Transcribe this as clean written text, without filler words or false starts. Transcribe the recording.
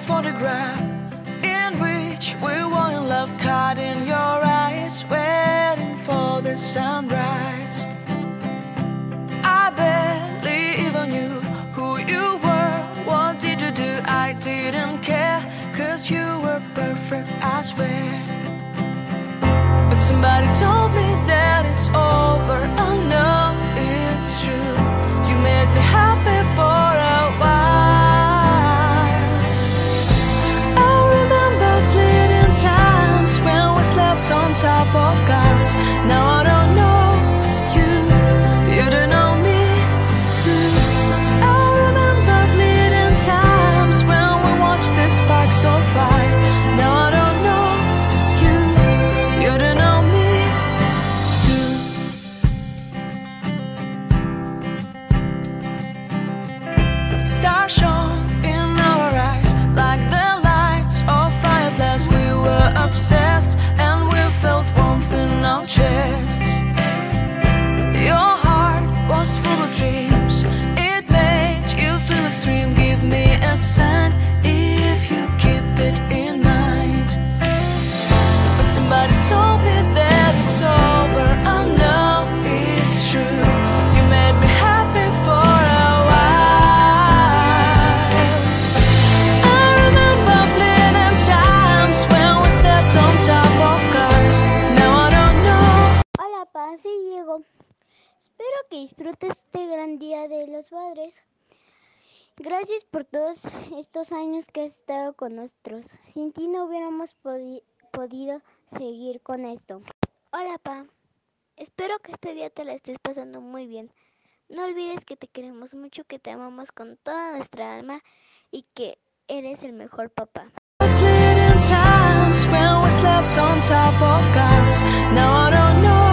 photograph in which we were in love, caught in your eyes, waiting for the sunrise. I barely even knew who you were. What did you do? I didn't care, 'cause you were perfect, I swear. But somebody told me that it's over. I know it's true. You made me happy for a while. I remember fleeting times when we slept on top of cars. Now I don't know you, you don't know me too. I remember fleeting times when we watched the sparks so fire. Now I don't know you, you don't know me too. Stars shone in our eyes like the lights of fireflies. We were obsessed and we felt warmth in our chests. Your heart was full of dreams. It made you feel extreme. Give me a sign if you keep it in mind. But somebody told me that it's over. I know it's true. You made me happy for a while. I remember fleeting times when we slept on top of cars. Now I don't know. Hola, Pa, sí llego. Espero que disfrutes este gran día de los padres. Gracias por todos estos años que has estado con nosotros. Sin ti no hubiéramos podido seguir con esto. Hola, Pa. Espero que este día te la estés pasando muy bien. No olvides que te queremos mucho, que te amamos con toda nuestra alma y que eres el mejor papá. Fleeting times when we slept on top of cars. Now I don't know